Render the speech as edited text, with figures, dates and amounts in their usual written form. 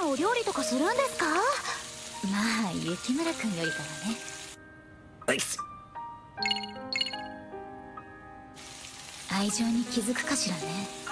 んお料理とかするんですか？ まあ雪村くんよりかはね。愛情に気づくかしらね。